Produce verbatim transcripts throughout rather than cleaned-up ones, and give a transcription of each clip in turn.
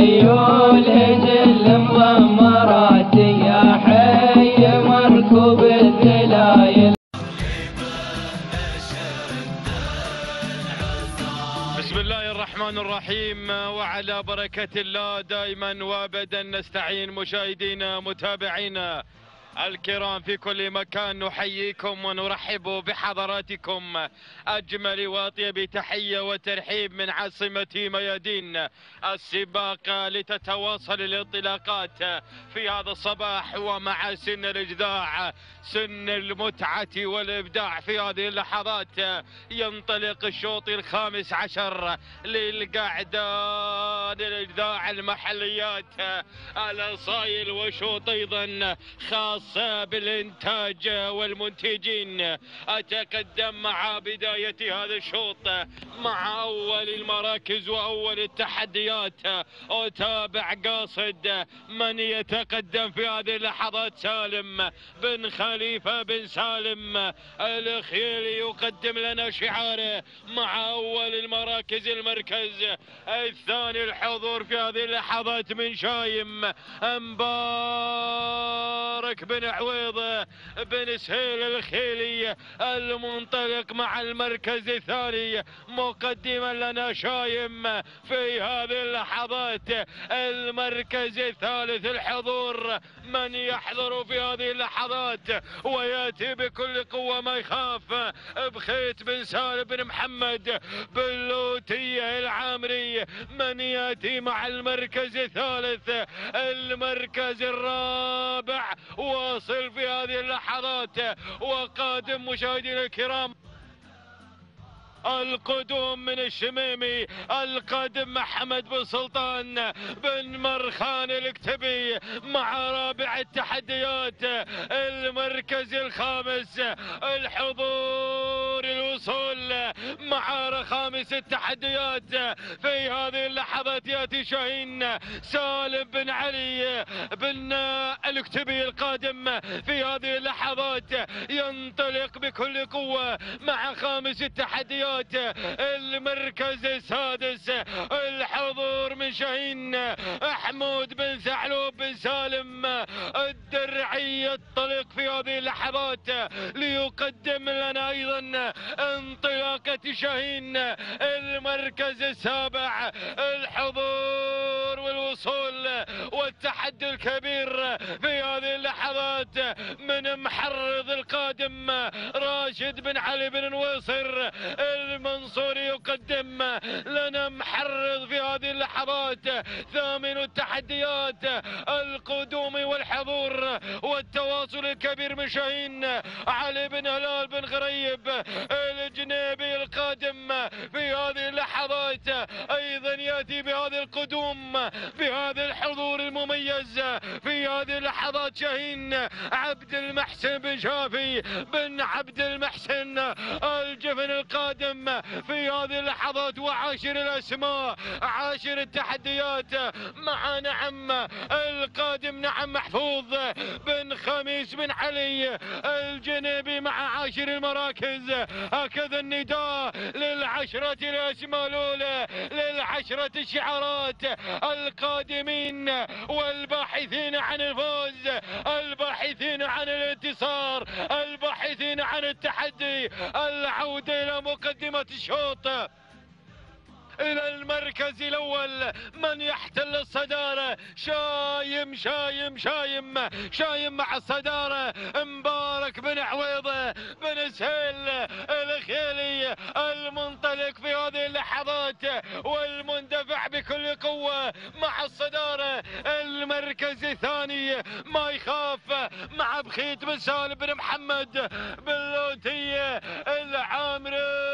خيول جل مضمرات يا حي مركوب الذلايل. بسم الله الرحمن الرحيم، وعلى بركة الله دائما وابدا نستعين. مشاهدينا متابعينا الكرام في كل مكان، نحييكم ونرحب بحضراتكم أجمل وأطيب تحية وترحيب من عاصمة ميادين السباق، لتتواصل الانطلاقات في هذا الصباح ومع سن الإجداع، سن المتعة والإبداع. في هذه اللحظات ينطلق الشوط الخامس عشر للقعدان الإجداع المحليات الأصايل، وشوط أيضا خاص بالإنتاج والمنتجين. أتقدم مع بداية هذا الشوط مع أول المراكز وأول التحديات. أتابع قاصد من يتقدم في هذه اللحظات، سالم بن خليفة بن سالم الخيلي يقدم لنا شعاره مع أول المراكز. المركز الثاني الحضور في هذه اللحظات من شايم مبارك بن عويض بن سهيل الخيلي المنطلق مع المركز الثاني. مقدما لنا شايم في هذه اللحظات المركز الثالث الحضور. من يحضر في هذه اللحظات وياتي بكل قوة ما يخاف، بخيت بن سالم بن محمد بن لوتية العامري. من ياتي مع المركز الثالث. المركز الرابع واصل في هذه اللحظات وقادم مشاهدينا الكرام. القدوم من الشميمي، القادم محمد بن سلطان بن مرخان الكتبي مع رابع التحديات. المركز الخامس الحضور الوصول مع خامس التحديات. في هذه اللحظات ياتي شاهين سالم بن علي بن الكتبي القادم في هذه اللحظات، ينطلق بكل قوة مع خامس التحديات. المركز السادس الحضور من شاهين احمود بن ثعلوب بن سالم الدرعي، ينطلق في هذه اللحظات ليقدم لنا ايضا انطلاقة شاهين. المركز السابع الحضور والوصول والتحدي الكبير في هذه اللحظات من محرض القادم راشد بن علي بن نويصر المنصوري، يقدم لنا محرض في هذه اللحظات. ثامن التحديات القدوم والحضور والتواصل الكبير من شاهين علي بن هلال بن غريب الجنيبي القادم في هذه اللحظات. ايضا ياتي بهذه القدوم بهذا الحضور المميز في هذه اللحظات شاهين عبد المحسن بن شافي بن عبد المحسن الجفن القادم في هذه اللحظات. وعاشر الاسماء عاشر التحديات مع نعم القادم نعم محفوظ بن خميس بن علي الجنيبي مع عاشر المراكز. هكذا النداء للعشرة الاسماء الاولى للعشرة الشعارات القادمين والباحثين عن الفوز، الباحثين عن الانتصار، الباحثين عن التحدي. العودة الى مقدمة الشوط الى المركز الاول. من يحتل الصدارة؟ شايم شايم شايم شايم مع الصدارة مبارك بن عويضة بن سهيل الخيلي المنطلق في هذه اللحظات والمندفع بكل قوة مع الصدارة. المركز الثاني ما يخاف مع بخيت بن سالم بن محمد بن لوتية العامري.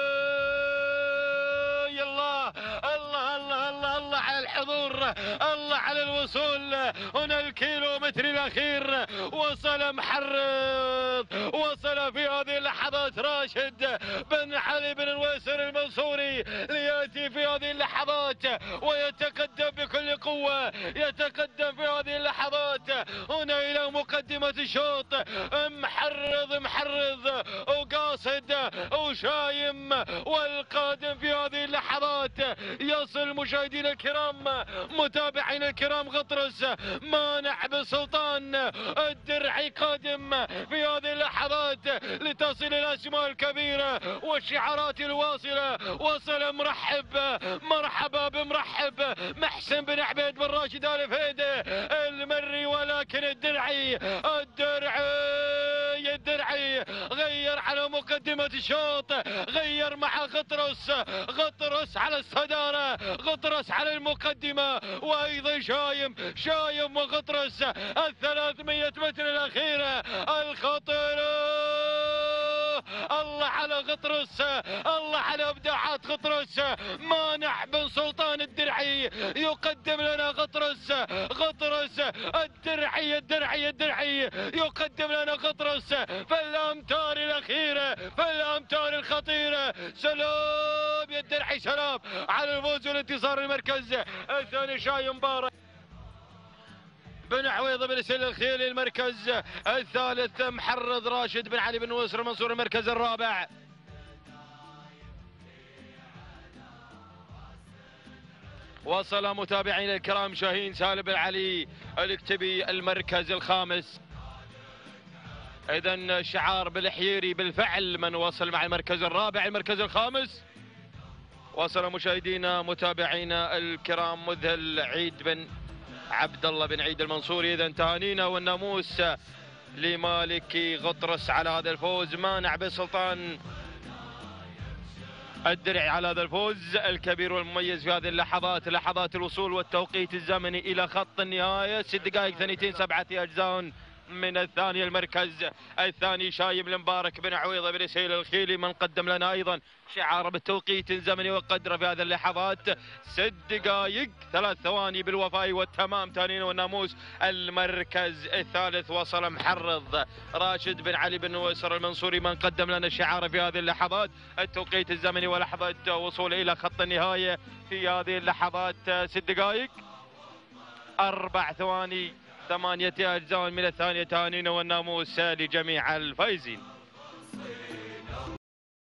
الله الله الله الله الله على الحضور، الله على الوصول. هنا الكيلومتر الاخير وصل محرض، وصل في هذه اللحظات راشد بن علي بن نويسر المنصوري ليأتي في هذه اللحظات ويتقدم بكل قوة، يتقدم في هذه اللحظات هنا إلى مقدمة الشوط. محرض محرض وقاصد وشايم، والقادم في هذه اللحظات يصل مشاهدينا الكرام متابعينا الكرام غطرس مانع بسلطان الدرعي قادم في هذه اللحظات لتصل إلى الأسماء الكبيرة والشعارات الواصلة. وصل مرحب مرحبا بمرحب محسن بن عبيد بن راشد آل فهيدة المري، ولكن الدرعي الدرعي الدرعي غير على مقدمة الشوط، غير مع غطرس، غطرس على الصدارة، غطرس على المقدمة، وأيضا شايم شايم وغطرس الثلاثمية متر الأخيرة الخطيرة. الله على غطرس، الله على ابداعات غطرس. مانع بن سلطان الدرعي يقدم لنا غطرس، غطرس الدرعي الدرعي الدرعي يقدم لنا غطرس في الامتار الاخيره، في الامتار الخطيره. سلام يا الدرعي، سلام على الفوز والانتصار. المركز الثاني شاي مبارك بن عويضة بن سيل الخيلي. المركز الثالث محرض راشد بن علي بن نويسر المنصوري. المركز الرابع وصل متابعينا الكرام شاهين سالم بن علي الاكتبي. المركز الخامس اذا شعار بالحيري بالفعل من وصل مع المركز الرابع. المركز الخامس وصل مشاهدينا متابعينا الكرام مذهل عيد بن عبد الله بن عيد المنصوري. اذا تهانينا والناموس لمالك غطرس على هذا الفوز. مانع بن سلطان الدرعي على هذا الفوز الكبير والمميز في هذه اللحظات، لحظات الوصول والتوقيت الزمني الى خط النهايه. ست دقائق ثانيتين سبعه اجزاء من الثانيه. المركز الثاني شايب المبارك بن عويضه بن سهيل الخيلي من قدم لنا ايضا شعار بالتوقيت الزمني وقدره في هذه اللحظات ست دقائق ثلاث ثواني بالوفاء والتمام. تانين والناموس. المركز الثالث وصل محرض راشد بن علي بن نويسر المنصوري من قدم لنا الشعار في هذه اللحظات التوقيت الزمني ولحظه وصول الى خط النهايه في هذه اللحظات ست دقائق اربع ثواني ثمانية اجزاء من الثانيه. تانين والناموس لجميع الفائزين.